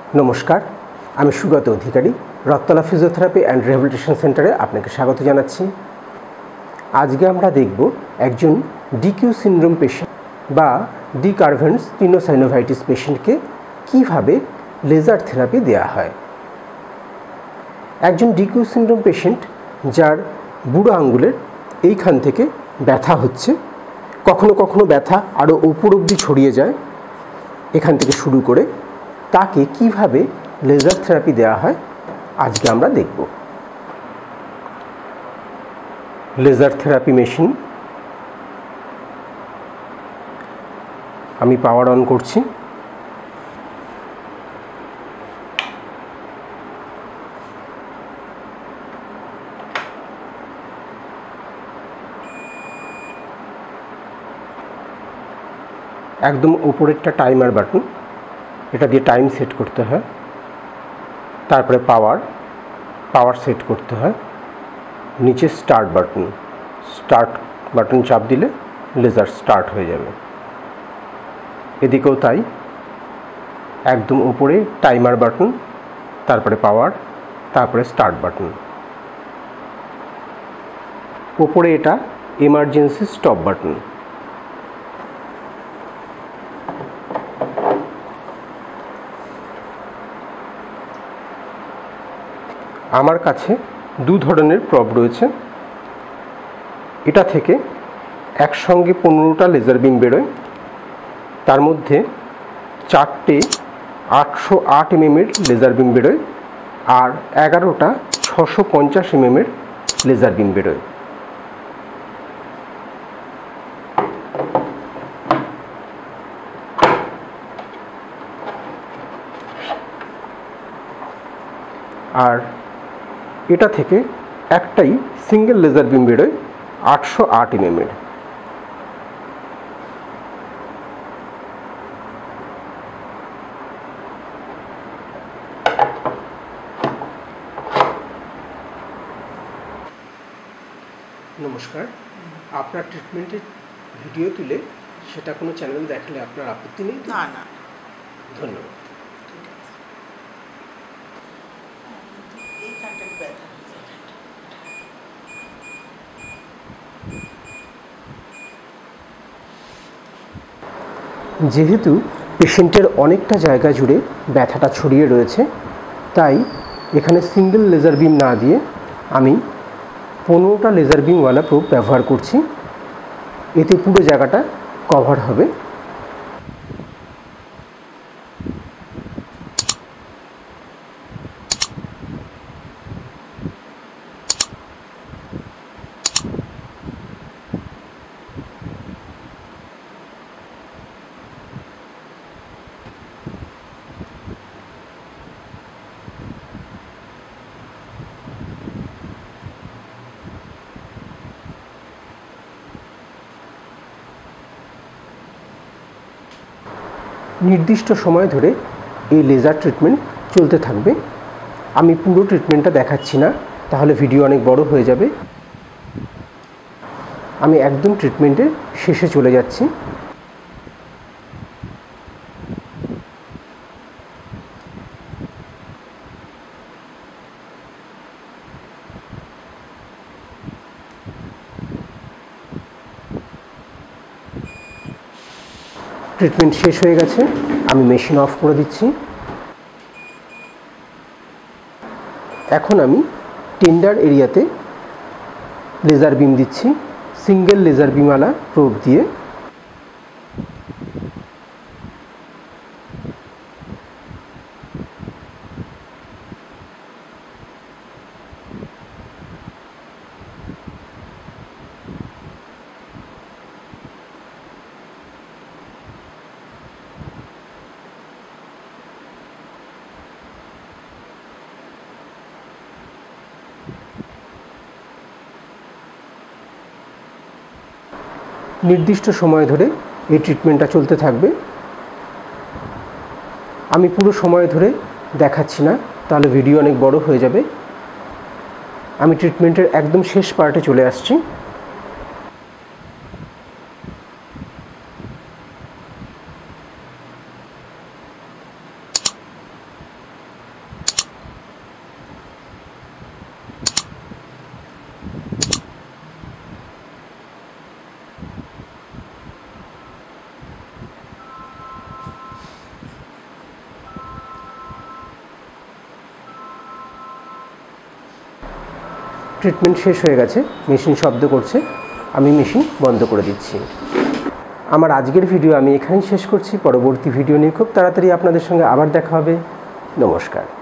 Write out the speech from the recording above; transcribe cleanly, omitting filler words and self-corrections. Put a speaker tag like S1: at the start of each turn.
S1: नमस्कार, आमी सुगत अधिकारी रक्तला फिजियोथेरापी एंड रिहैबिलिटेशन सेंटारे आपनाके स्वागत जानाচ্ছি। आजके आमरा देखब एकजन DQ सिंड्रोम पेशेंट बा डिकार्भेंस टिनोसाइनोभाइटिस पेशेंटके किभाबे लेजार थेरापि देওয়া হয়। एकजन DQ सिंड्रोम पेशेंट जार बुड़ो आंगुलेर এইখান থেকে ব্যথা হচ্ছে, কখনো কখনো ব্যথা আরও উপর অবধি ছড়িয়ে যায়, এখান থেকে শুরু করে তাকে কিভাবে লেজার থেরাপি দেওয়া হয় আজকে আমরা দেখব। লেজার থেরাপি মেশিন আমি পাওয়ার অন করছি। একদম উপরেরটা টাইমার বাটন, এটা দিয়ে টাইম সেট করতে হয়। তারপরে পাওয়ার সেট করতে হয়। নিচে স্টার্ট বাটন চাপ দিলে লেজার স্টার্ট হয়ে যাবে। এদিকেও তাই, একদম উপরে টাইমার বাটন, তারপরে পাওয়ার, তারপরে স্টার্ট বাটন। উপরে এটা এমার্জেন্সি স্টপ বাটন। আমার কাছে দু ধরনের প্রব রয়েছে। এটা থেকে একসঙ্গে 15টা লেজার বিম বেরোয়। তার মধ্যে 4টে 808 mm লেজার বিম বেরোয় আর 11টা 650 mm লেজার বিম বেরোয়। আর এটা থেকে একটাই সিঙ্গেল লেজার বিম বেরোয় 808 mm এর। নমস্কার, আপনার ট্রিটমেন্টের ভিডিও তুলে সেটা কোনো চ্যানেল দেখালে আপনার আপত্তি নেই?
S2: না না,
S1: ধন্যবাদ। যেহেতু পেশেন্টের অনেকটা জায়গা জুড়ে ব্যথাটা ছড়িয়ে রয়েছে, তাই এখানে সিঙ্গেল লেজার বিম না দিয়ে আমি 15টা লেজার বিমওয়ালা প্রোব ব্যবহার করছি। এতে পুরো জায়গাটা কভার হবে। নির্দিষ্ট সময় ধরে এই লেজার ট্রিটমেন্ট চলতে থাকবে। আমি পুরো ট্রিটমেন্টটা দেখাচ্ছি না, তাহলে ভিডিও অনেক বড় হয়ে যাবে। আমি একদম ট্রিটমেন্টের শেষে চলে যাচ্ছি। ট্রিটমেন্ট শেষ হয়ে গেছে, আমি মেশিন অফ করে দিচ্ছি। এখন আমি টেন্ডার এরিয়াতে লেজার বিম দিচ্ছি সিঙ্গেল লেজার বিমওয়ালা প্রোব দিয়ে। নির্দিষ্ট সময় ধরে এই ট্রিটমেন্টটা চলতে থাকবে। আমি পুরো সময় ধরে দেখাচ্ছি না, তাহলে ভিডিও অনেক বড় হয়ে যাবে। আমি ট্রিটমেন্টের একদম শেষ পার্টে চলে আসছি। ট্রিটমেন্ট শেষ হয়ে গেছে, মেশিন শব্দ করছে, আমি মেশিন বন্ধ করে দিচ্ছি। আমার আজকের ভিডিও আমি এখানেই শেষ করছি। পরবর্তী ভিডিও নিয়ে খুব তাড়াতাড়ি আপনাদের সঙ্গে আবার দেখা হবে। নমস্কার।